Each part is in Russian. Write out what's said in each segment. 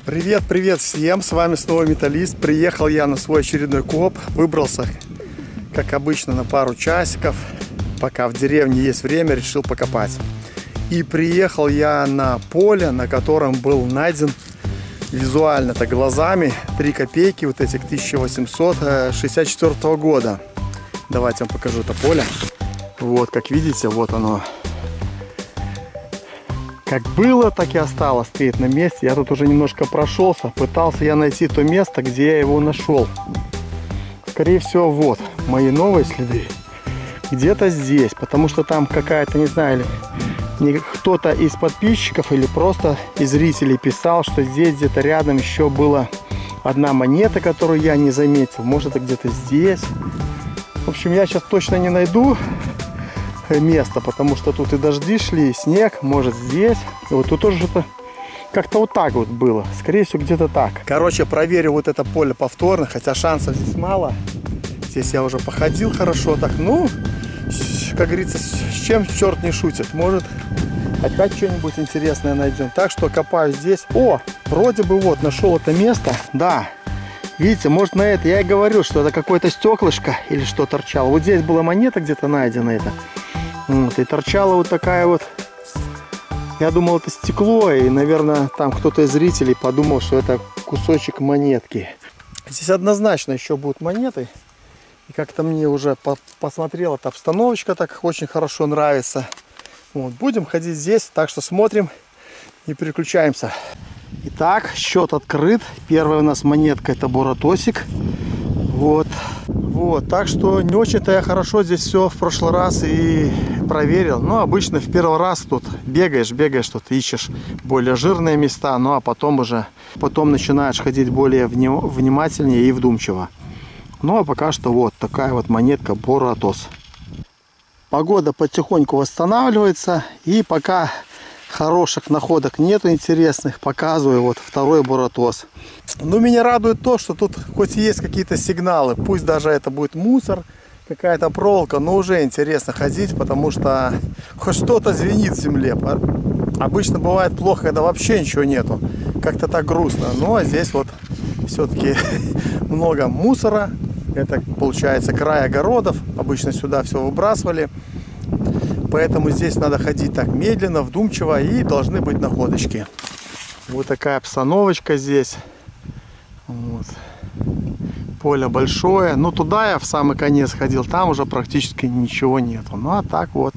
Привет, привет всем, с вами снова Металлист. Приехал я на свой очередной коп, выбрался, как обычно, на пару часиков, пока в деревне есть время, решил покопать. И приехал я на поле, на котором был найден визуально-то глазами 3 копейки, вот этих 1864 года. Давайте вам покажу это поле. Вот, как видите, вот оно. Как было, так и осталось, стоит на месте. Я тут уже немножко прошелся. Пытался я найти то место, где я его нашел. Скорее всего, вот мои новые следы. Где-то здесь. Потому что там какая-то, не знаю, кто-то из подписчиков или просто из зрителей писал, что здесь где-то рядом еще была одна монета, которую я не заметил. Может, это где-то здесь. В общем, я сейчас точно не найду место, потому что тут и дожди шли, и снег, может здесь. И вот тут тоже что-то как-то вот так вот было. Скорее всего, где-то так. Короче, проверю вот это поле повторно, хотя шансов здесь мало. Здесь я уже походил хорошо так. Ну, как говорится, с чем черт не шутит. Может, опять что-нибудь интересное найдем. Так что копаю здесь. О, вроде бы вот нашел это место. Да. Видите, может на это я и говорю, что это какое-то стеклышко или что торчало. Вот здесь была монета где-то найдена это. Вот, и торчала вот такая вот. Я думал, это стекло, и, наверное, там кто-то из зрителей подумал, что это кусочек монетки. Здесь однозначно еще будут монеты. И как-то мне уже посмотрел, эта обстановочка так очень хорошо нравится. Вот, будем ходить здесь, так что смотрим и переключаемся. Итак, счет открыт. Первая у нас монетка — это буратосик. Вот. Вот, так что не очень-то я хорошо здесь все в прошлый раз и проверил. Но обычно в первый раз тут бегаешь, тут ищешь более жирные места, ну а потом начинаешь ходить более внимательнее и вдумчиво. Ну а пока что вот такая вот монетка буратос. Погода потихоньку восстанавливается, и пока хороших находок нету интересных, показываю вот второй буратос. Но меня радует то, что тут хоть и есть какие-то сигналы, пусть даже это будет мусор, какая-то проволока, но уже интересно ходить, потому что хоть что-то звенит в земле. Обычно бывает плохо, когда вообще ничего нету, как-то так грустно. Ну а здесь вот все-таки много мусора, это получается край огородов, обычно сюда все выбрасывали. Поэтому здесь надо ходить так медленно, вдумчиво, и должны быть находочки. Вот такая обстановочка здесь. Вот. Поле большое. Ну туда я в самый конец ходил, там уже практически ничего нету. Ну а так вот.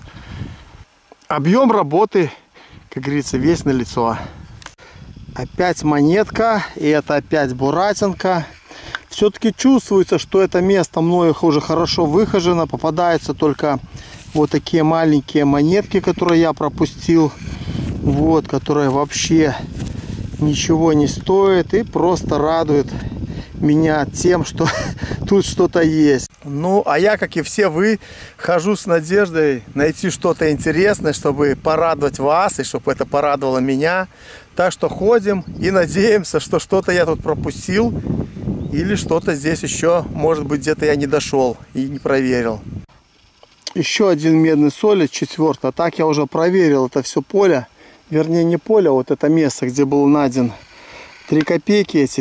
Объем работы, как говорится, весь налицо. Опять монетка, и это опять буратинка. Все-таки чувствуется, что это место мною уже хорошо выхожено. Попадаются только вот такие маленькие монетки, которые я пропустил. Вот, которые вообще ничего не стоят и просто радуют меня тем, что тут что-то есть. Ну, а я, как и все вы, хожу с надеждой найти что-то интересное, чтобы порадовать вас и чтобы это порадовало меня. Так что ходим и надеемся, что что-то я тут пропустил. Или что-то здесь еще, может быть, где-то я не дошел и не проверил. Еще один медный солид, 4-й. А так я уже проверил это все поле. Вернее, не поле, а вот это место, где был найден 3 копейки, эти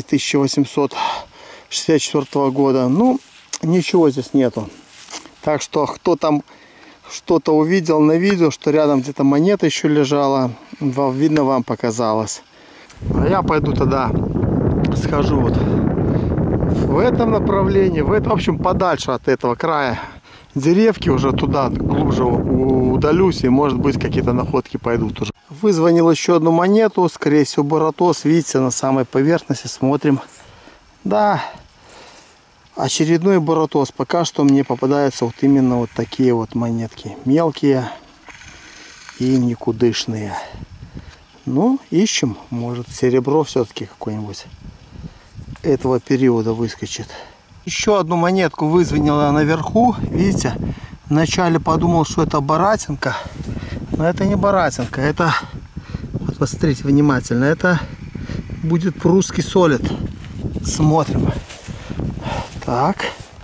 1864 года. Ну, ничего здесь нету. Так что, кто там что-то увидел на видео, что рядом где-то монета еще лежала, видно, вам показалось. А я пойду тогда схожу вот в этом направлении, в общем, подальше от этого края деревки, уже туда глубже удалюсь, и может быть какие-то находки пойдут уже. Вызвонил еще одну монету, скорее всего буратос, видите, на самой поверхности, смотрим. Да, очередной буратос. Пока что мне попадаются вот именно вот такие вот монетки, мелкие и никудышные. Ну, ищем, может серебро все-таки какое-нибудь этого периода выскочит. Еще одну монетку вызвонила наверху. Видите, вначале подумал, что это баратинка, но это не баратинка, это, вот посмотрите внимательно, это будет прусский солид. Смотрим. Так.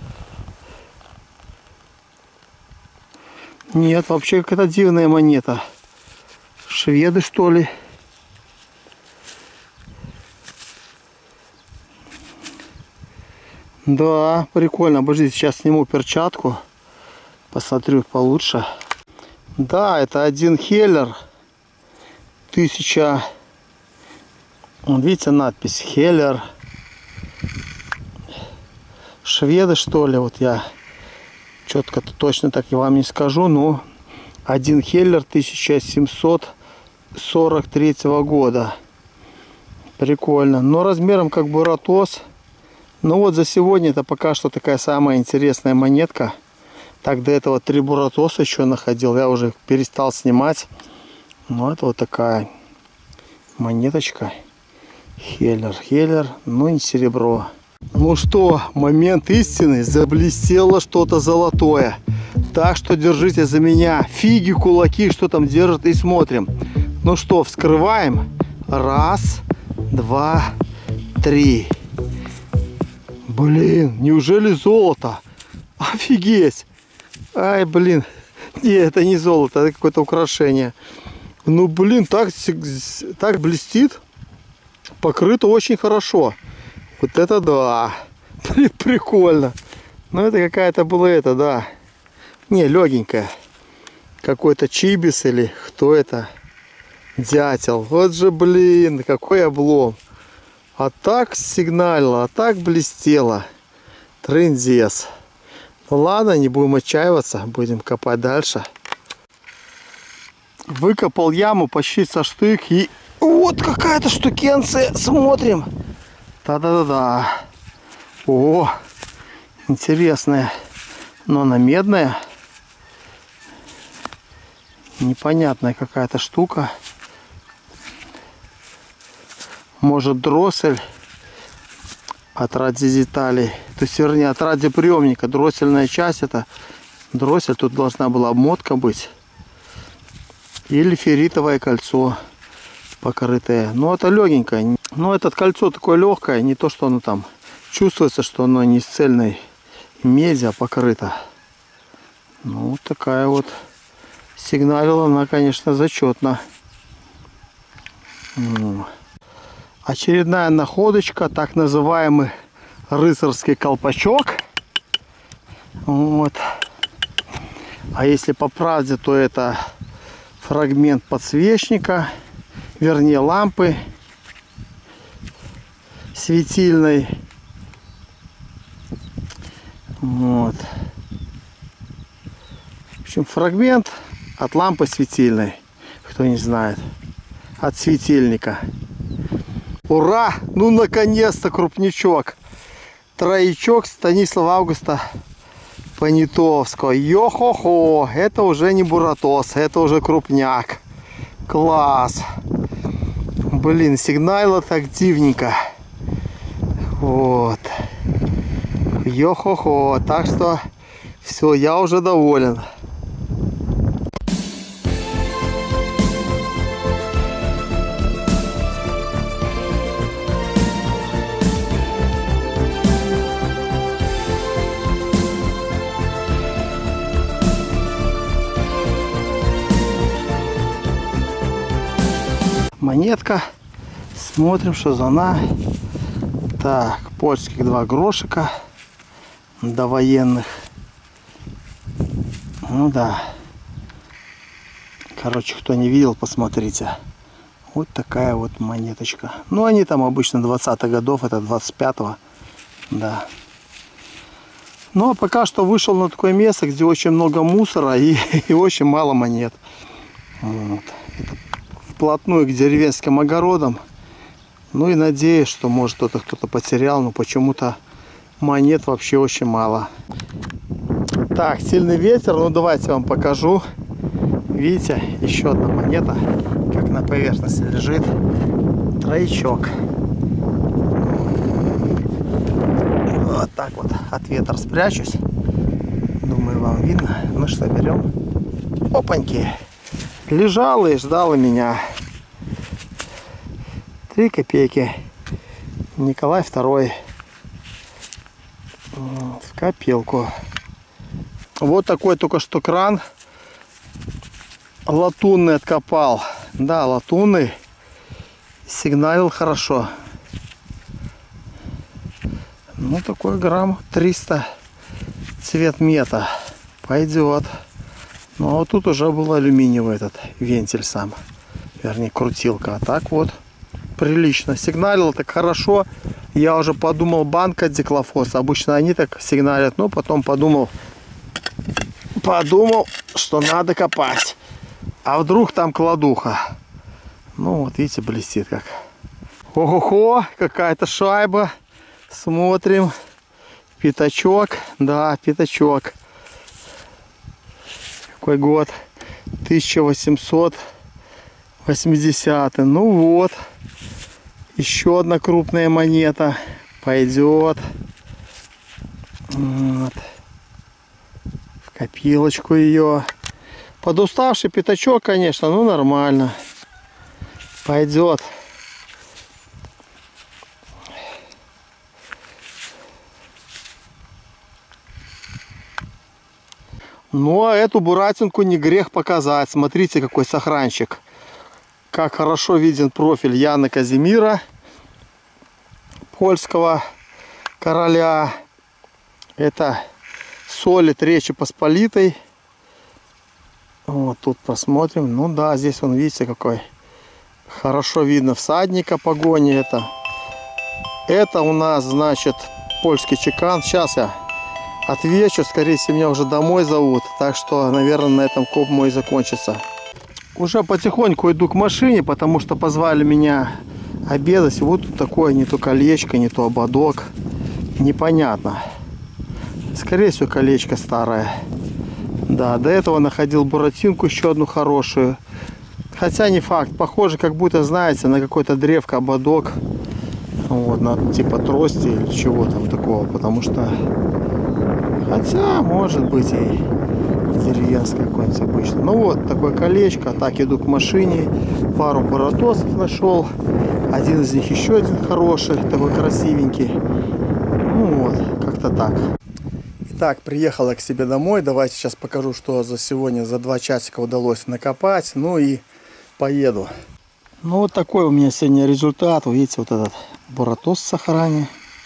Нет, вообще какая-то дивная монета. Шведы, что ли? Да, прикольно. Подожди, сейчас сниму перчатку. Посмотрю получше. Да, это один Хеллер. 1000. Видите надпись Хеллер. Шведы, что ли? Вот я четко-то точно так я вам не скажу. Но один Хеллер 1743 года. Прикольно. Но размером как Буратос. Ну вот за сегодня это пока что такая самая интересная монетка. Так, до этого 3 Буратоса еще находил. Я уже перестал снимать. Ну это вот такая монеточка. Хеллер. Ну не серебро. Ну что, момент истины. Заблестело что-то золотое. Так что держите за меня. Фиги, кулаки, что там держат, и смотрим. Ну что, вскрываем. 1, 2, 3. Блин, неужели золото? Офигеть. Ай, блин. Не, это не золото, это какое-то украшение. Ну, блин, так блестит. Покрыто очень хорошо. Вот это да. Прикольно. Ну, это какая-то была это, да. Не, легенькая. Какой-то чибис или кто это? Дятел. Вот же, блин, какой облом. А так сигналило, а так блестело. Трындец. Ну ладно, не будем отчаиваться. Будем копать дальше. Выкопал яму почти со штык. И вот какая-то штукенция. Смотрим. Да-да-да-да. О, интересная. Но она медная. Непонятная какая-то штука. Может, дроссель от радиодеталей. То есть, вернее, от радиоприемника. Дроссельная часть это дроссель. Тут должна была обмотка быть. Или ферритовое кольцо покрытое. Но это легенькое. Но это кольцо такое легкое. Не то, что оно там чувствуется, что оно не из цельной меди, а покрыто. Ну, вот такая вот. Сигналила она, конечно, зачетно. Очередная находочка, так называемый рыцарский колпачок. Вот. А если по правде, то это фрагмент подсвечника, вернее лампы светильной. Вот. В общем, фрагмент от лампы светильной, кто не знает, от светильника. Ура! Ну, наконец-то крупничок. Троечок Станислава Августа Понятовского. Йо-хо-хо! Это уже не Буратос, это уже крупняк. Класс! Блин, сигнало так дивненько. Вот. Йо-хо-хо! Так что все, я уже доволен. Монетка. Смотрим, что за она. Так, польских 2 грошика. Довоенных. Ну да. Короче, кто не видел, посмотрите. Вот такая вот монеточка. Ну, они там обычно 20-х годов, это 25-го. Да. Ну, а пока что вышел на такое место, где очень много мусора и очень мало монет. Вот. Это вплотную к деревенским огородам. Ну и надеюсь, что может кто-то потерял, но почему-то монет вообще очень мало. Так, сильный ветер, ну давайте вам покажу. Видите, еще одна монета, как на поверхности лежит. Троечок. Вот так вот от ветра спрячусь. Думаю, вам видно. Ну что, берем. Опаньки. Лежала и ждала меня. 3 копейки. Николай II. В копилку. Вот такой только что кран. Латунный откопал. Да, латунный. Сигналил хорошо. Ну, такой грамм 300 цвет мета. Пойдет. Ну, а вот тут уже был алюминиевый этот вентиль сам. Вернее, крутилка. А так вот прилично. Сигналило так хорошо. Я уже подумал, банка диклофос. Обычно они так сигналят. Но потом подумал, что надо копать. А вдруг там кладуха. Ну, вот видите, блестит как. Ого-го, какая-то шайба. Смотрим. Пятачок. Да, пятачок. Какой год? 1880. Ну вот. Еще одна крупная монета. Пойдет. Вот. В копилочку ее. Подуставший пятачок, конечно, ну нормально. Пойдет. Ну, а эту буратинку не грех показать. Смотрите, какой сохранчик. Как хорошо виден профиль Яна Казимира, польского короля. Это солид Речи Посполитой. Вот тут посмотрим. Ну да, здесь он, видите, какой хорошо видно всадника погони. Это у нас, значит, польский чекан. Сейчас я отвечу, скорее всего, меня уже домой зовут. Так что, наверное, на этом коп мой закончится. Уже потихоньку иду к машине, потому что позвали меня обедать. Вот тут такое, не то колечко, не то ободок. Непонятно. Скорее всего, колечко старое. Да, до этого находил буратинку еще одну хорошую. Хотя не факт. Похоже, как будто, знаете, на какой-то древко ободок. Вот, на типа трости или чего там такого. Потому что... Хотя, может быть, и деревенское какое-нибудь обычно. Ну вот, такое колечко. Так, иду к машине. Пару буратосов нашел. Один из них еще один хороший. Такой красивенький. Ну вот, как-то так. Итак, приехала к себе домой. Давайте сейчас покажу, что за сегодня, за 2 часика удалось накопать. Ну и поеду. Ну вот такой у меня сегодня результат. Вы видите, вот этот буратос в сохране.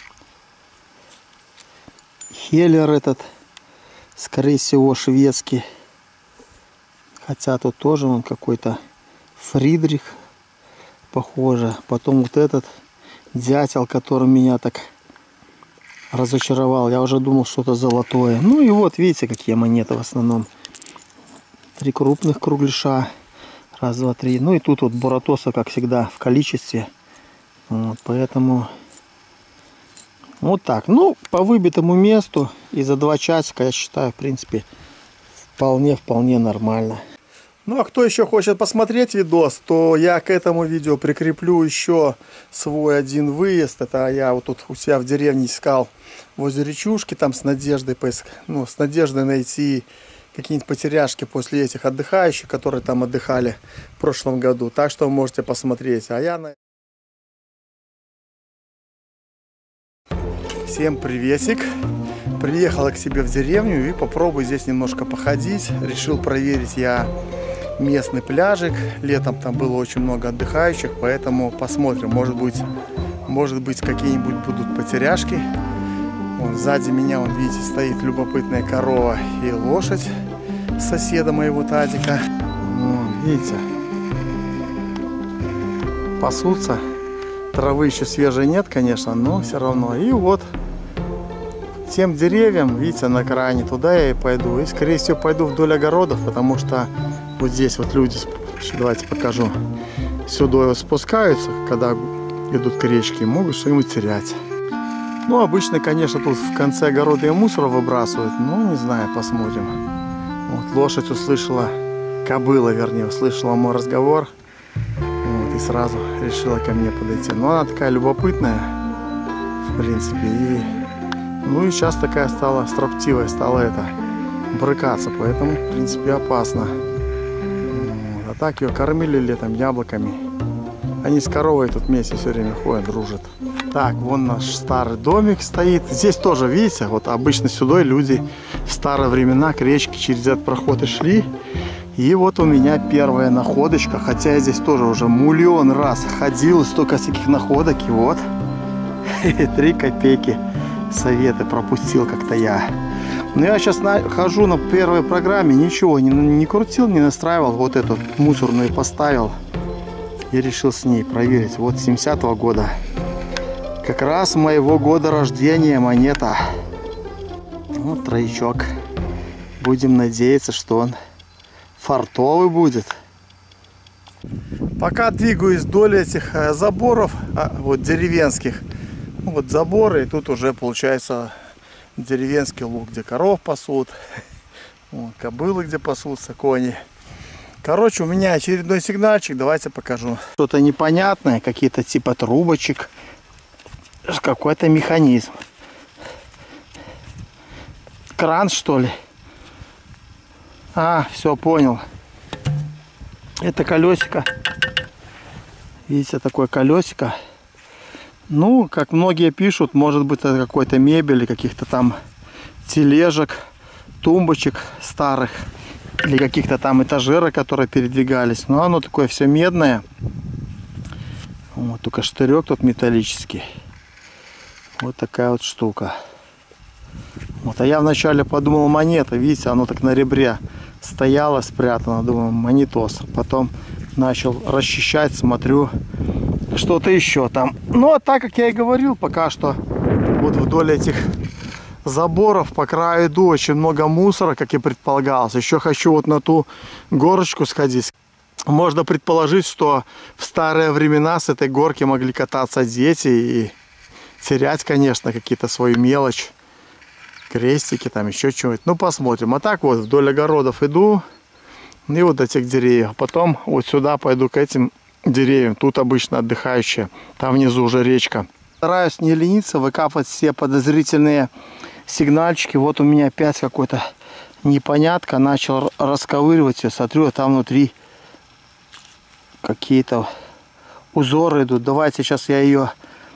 Хеллер этот, скорее всего, шведский. Хотя тут тоже он какой-то Фридрих, похоже. Потом вот этот дятел, который меня так разочаровал. Я уже думал, что-то золотое. Ну и вот, видите, какие монеты в основном. 3 крупных кругляша. Раз, два, три. Ну и тут вот буратоса, как всегда, в количестве. Вот, поэтому... Вот так. Ну, по выбитому месту и за 2 часика, я считаю, в принципе, вполне нормально. Ну, а кто еще хочет посмотреть видос, то я к этому видео прикреплю еще свой один выезд. Это я вот тут у себя в деревне искал возле речушки, там с надеждой, с надеждой найти какие-нибудь потеряшки после этих отдыхающих, которые там отдыхали в прошлом году. Так что вы можете посмотреть. А я на... Всем приветик. Приехала к себе в деревню и попробую здесь немножко походить. Решил проверить я местный пляжик. Летом там было очень много отдыхающих, поэтому посмотрим. Может быть какие-нибудь будут потеряшки. Вон, сзади меня, вон, видите, стоит любопытная корова и лошадь соседа моего Тадика. Вон, видите, пасутся. Травы еще свежей нет, конечно, но все равно. И вот тем деревьям, видите, на крайне, туда я и пойду. И, скорее всего, пойду вдоль огородов, потому что вот здесь вот люди, давайте покажу, сюда спускаются, когда идут к речке, могут что-нибудь терять. Ну, обычно, конечно, тут в конце огорода и мусор выбрасывают, но не знаю, посмотрим. Вот лошадь услышала, кобыла, вернее, услышала мой разговор. И сразу решила ко мне подойти. Но она такая любопытная, в принципе. Ну и сейчас такая стала строптивая, стала брыкаться. Поэтому, в принципе, опасно. А так ее кормили летом яблоками. Они с коровой тут вместе все время ходят, дружат. Так, вон наш старый домик стоит. Здесь тоже, видите, вот обычно сюда люди в старые времена к речке через этот проход и шли. И вот у меня первая находочка, хотя я здесь тоже уже миллион раз ходил, столько всяких находок, и вот 3 копейки советы пропустил как-то я. Но я сейчас хожу на первой программе, ничего не крутил, не настраивал. Вот эту мусорную поставил и решил с ней проверить. Вот 70-го года. Как раз моего года рождения монета. Вот троечок. Будем надеяться, что он фартовый будет. Пока двигаюсь вдоль этих заборов, вот деревенских. Вот заборы, и тут уже получается деревенский луг, где коров пасут. Вот, кобылы, где пасутся, кони. Короче, у меня очередной сигнальчик. Давайте покажу. Что-то непонятное, какие-то типа трубочек. Какой-то механизм. Кран, что ли? А, все, понял. Это колесико. Видите, такое колесико. Ну, как многие пишут, может быть, это какой-то мебель, каких-то там тележек, тумбочек старых. Или каких-то там этажерок, которые передвигались. Но оно такое все медное. Вот, только штырек тут металлический. Вот такая вот штука. Вот, а я вначале подумал, монета. Видите, оно так на ребре стояло, спрятано. Думаю, монетос. Потом начал расчищать, смотрю, что-то еще там. Ну, а так, как я и говорил, пока что вот вдоль этих заборов по краю иду. Очень много мусора, как и предполагалось. Еще хочу вот на ту горочку сходить. Можно предположить, что в старые времена с этой горки могли кататься дети и терять, конечно, какие-то свою мелочь. Крестики, там еще чего-нибудь. Ну, посмотрим. А так вот вдоль огородов иду. И вот до этих деревьев. Потом вот сюда пойду к этим деревьям. Тут обычно отдыхающие. Там внизу уже речка. Стараюсь не лениться, выкапывать все подозрительные сигнальчики. Вот у меня опять какой-то непонятка. Начал расковыривать ее. Смотрю, а там внутри какие-то узоры идут. Давайте сейчас я ее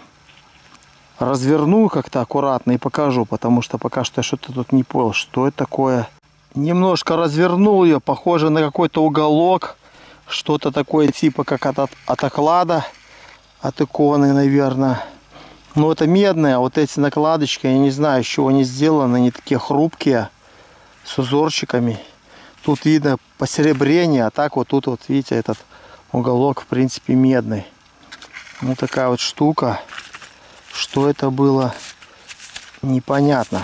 разверну как-то аккуратно и покажу. Потому что пока что я что-то тут не понял. Что это такое? Немножко развернул ее. Похоже на какой-то уголок. Что-то такое типа как от оклада. От иконы, наверное. Но это медное. Вот эти накладочки, я не знаю, из чего они сделаны. Они такие хрупкие. С узорчиками. Тут видно посеребрение. А так вот тут вот, видите, этот уголок в принципе медный. Вот такая вот штука. Что это было, непонятно.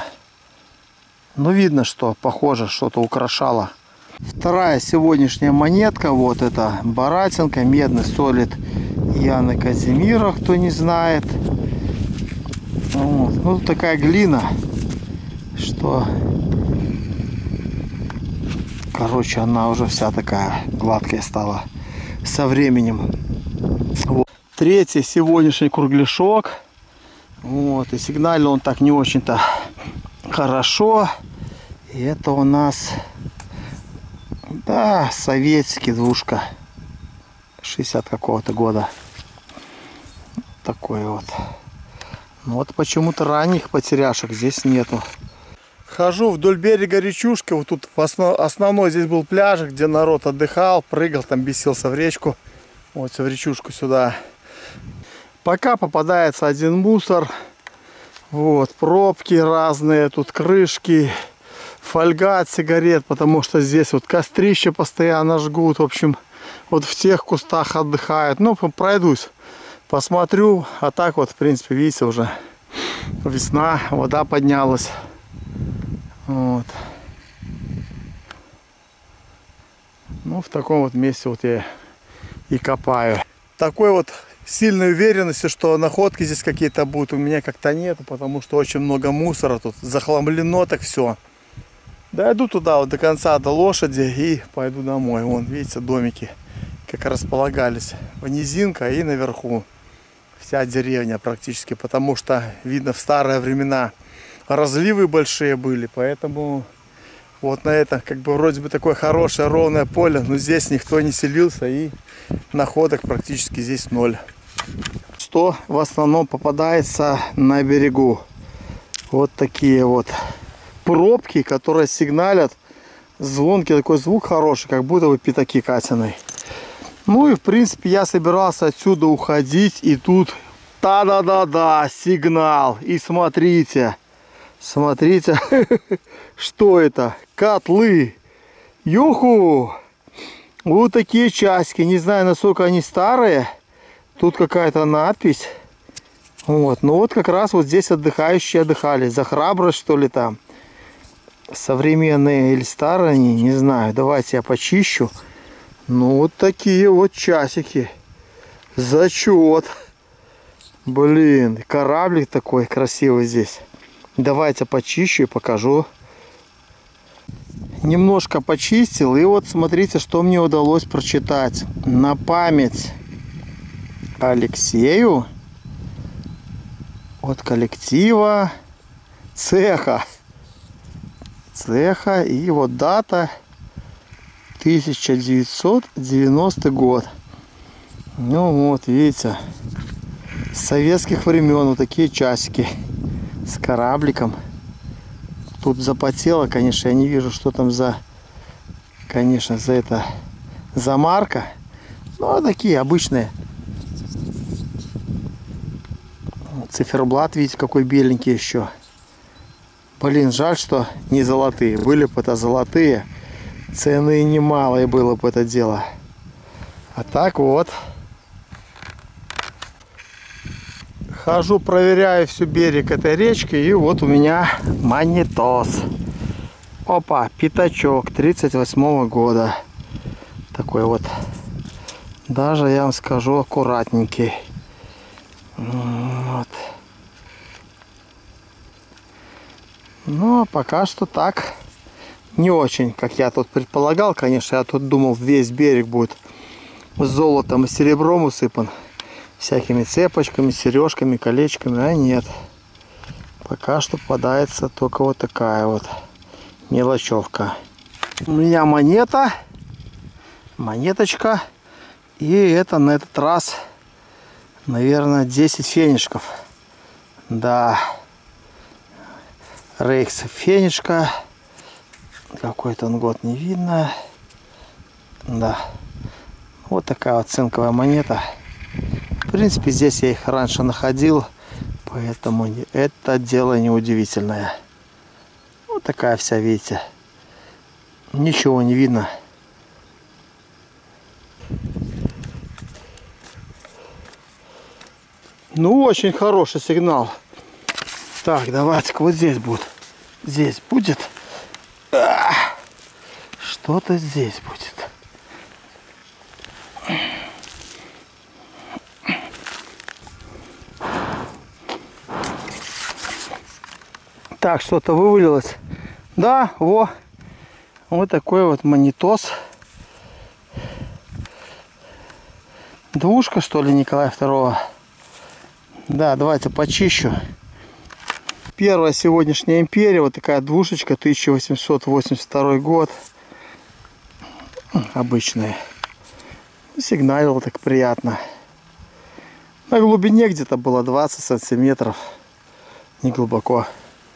Но видно, что похоже, что-то украшало. Вторая сегодняшняя монетка. Вот это Баратинка. Медный солид Яны Казимира, кто не знает. Вот. Ну, такая глина, что... Короче, она уже вся такая гладкая стала со временем. Вот. Третий сегодняшний кругляшок. Вот. И сигнально он так не очень-то хорошо. И это у нас, да, советский двушка 60 какого-то года. Такой вот. Вот почему-то ранних потеряшек здесь нету. Хожу вдоль берега речушки. Вот тут основной здесь был пляж, где народ отдыхал, прыгал, там бесился в речку. Вот в речушку сюда. Пока попадается один мусор. Вот, пробки разные, тут крышки, фольга от сигарет, потому что здесь вот кострище постоянно жгут. В общем, вот в тех кустах отдыхают. Ну, пройдусь, посмотрю. А так вот, в принципе, видите, уже весна, вода поднялась. Вот. Ну, в таком вот месте вот я и копаю. Такой вот сильной уверенности, что находки здесь какие-то будут, у меня как-то нет, потому что очень много мусора тут, захламлено так все. Дойду туда вот до конца, до лошади, и пойду домой. Вон, видите, домики как располагались. Низинка и наверху вся деревня практически, потому что, видно, в старые времена разливы большие были, поэтому вот на это, как бы, вроде бы такое хорошее ровное поле, но здесь никто не селился, и находок практически здесь ноль. Что в основном попадается на берегу? Вот такие вот пробки, которые сигналят. Звонкий такой звук хороший, как будто бы пятаки катяной. Ну и в принципе я собирался отсюда уходить, и тут та-да-да-да, сигнал. И смотрите, Смотрите, что это? Котлы. Юху! Вот такие часики. Не знаю, насколько они старые. Тут какая-то надпись. Вот. Ну вот как раз вот здесь отдыхающие отдыхали. За храбрость, что ли, там. Современные или старые они, не знаю. Давайте я почищу. Ну вот такие вот часики. Зачет. Блин, кораблик такой красивый здесь. Давайте почищу и покажу. Немножко почистил. И вот смотрите, что мне удалось прочитать. На память Алексею от коллектива цеха. И вот дата 1990 год. Ну вот, видите, с советских времен вот такие часики с корабликом. Тут запотело, конечно, я не вижу, что там за, конечно, за это, за марка. Ну, такие обычные. Циферблат, видите, какой беленький еще. Блин, жаль, что не золотые. Были бы это золотые, цены немалые было бы это дело. А так вот. Хожу, проверяю всю берег этой речки. И вот у меня монитос. Опа, пятачок 38-го года. Такой вот. Даже, я вам скажу, аккуратненький. Вот. Ну, пока что так. Не очень, как я тут предполагал. Конечно, я тут думал, весь берег будет золотом и серебром усыпан. Всякими цепочками, сережками, колечками. А нет. Пока что попадается только вот такая вот мелочевка. У меня монета. Монеточка. И это на этот раз, наверное, 10 фенишков. Да. Рейхс фенишка. Какой-то он год не видно. Да. Вот такая вот цинковая монета. В принципе, здесь я их раньше находил. Поэтому это дело неудивительное. Вот такая вся, видите. Ничего не видно. Ну, очень хороший сигнал. Так, давайте-ка вот здесь будет. Здесь будет. Что-то здесь будет. Так, что-то вывалилось. Да, вот такой вот монитос. Двушка, что ли, Николая II. Да, давайте почищу. Первая сегодняшняя империя. Вот такая двушечка, 1882 год. Обычная. Сигналил так приятно. На глубине где-то было 20 сантиметров. Не глубоко.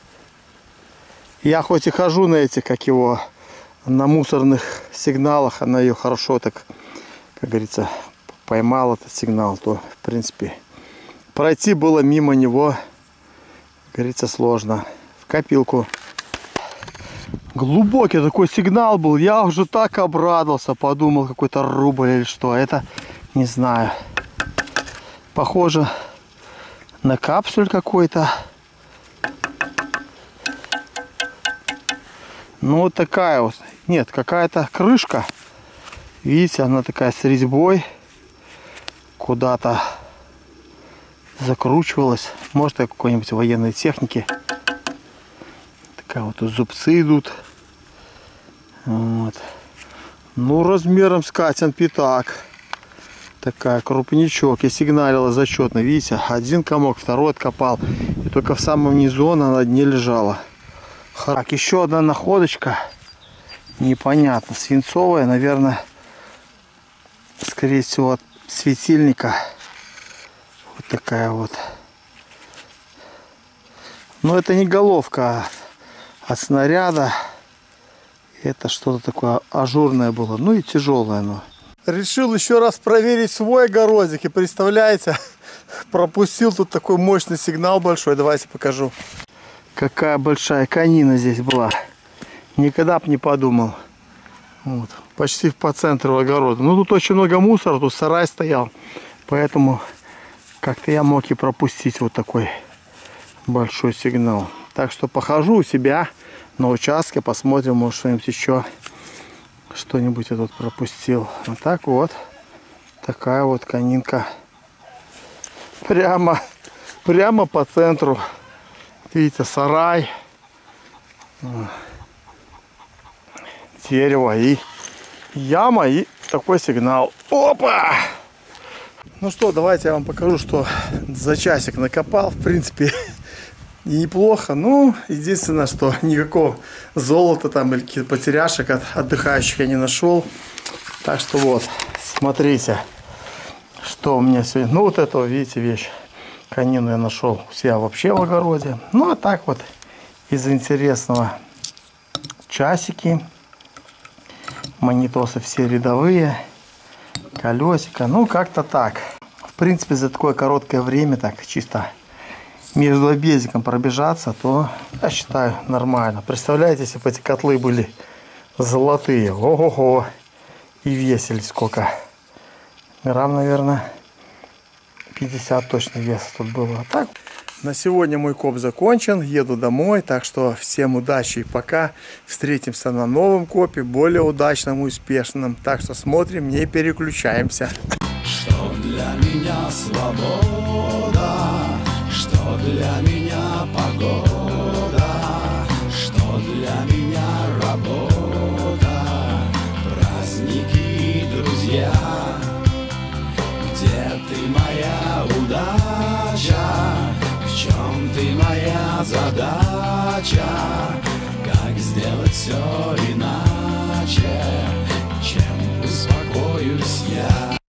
Я хоть и хожу на этих, как его, на мусорных сигналах, она ее хорошо так, как говорится, поймал этот сигнал, то, в принципе, пройти было мимо него, как говорится, сложно. В копилку. Глубокий такой сигнал был, я уже так обрадовался, подумал, какой-то рубль или что. Это, не знаю, похоже на капсуль какой-то. Ну вот такая вот. Нет, какая-то крышка. Видите, она такая с резьбой. Куда-то закручивалась. Может, какой-нибудь военной техники. Такая вот тут зубцы идут. Вот. Ну, размером с Катин пятак. Такая крупничок. И сигналила зачетно. Видите, один комок, второй откопал. И только в самом низу она на дне лежала. Так, еще одна находочка. Непонятно. Свинцовая, наверное, скорее всего, от светильника. Вот такая вот. Но это не головка, а от снаряда. Это что-то такое ажурное было. Ну и тяжелое оно. Решил еще раз проверить свой огородик. И представляете, пропустил тут такой мощный сигнал большой. Давайте покажу. Какая большая конина здесь была. Никогда бы не подумал. Вот. Почти по центру огорода. Ну тут очень много мусора, тут сарай стоял. Поэтому как-то я мог и пропустить вот такой большой сигнал. Так что похожу у себя на участке, посмотрим, может что-нибудь еще, что-нибудь я тут пропустил. Вот так вот, такая вот конинка. Прямо по центру. Видите, сарай, дерево и яма, и такой сигнал. Опа! Ну что, давайте я вам покажу, что за часик накопал. В принципе, неплохо. Ну, единственное, что никакого золота там или каких-то потеряшек от отдыхающих я не нашел. Так что вот, смотрите, что у меня сегодня. Ну, вот эту, видите, вещь. Конину я нашел у себя вообще в огороде. Ну, а так вот, из интересного, часики. Монитосы все рядовые. Колесико. Ну, как-то так. В принципе, за такое короткое время, так, чисто между обезиком пробежаться, то, я считаю, нормально. Представляете, если бы эти котлы были золотые. Ого-го. И весили сколько? Грамм, наверное, 50 точно веса тут было. А так, на сегодня мой коп закончен. Еду домой. Так что всем удачи и пока. Встретимся на новом копе, более удачном и успешном. Так что смотрим, не переключаемся. Что для меня свобода, что для меня погода, что для меня работа, праздники и друзья. Где ты, моя удача? В чем ты, моя задача?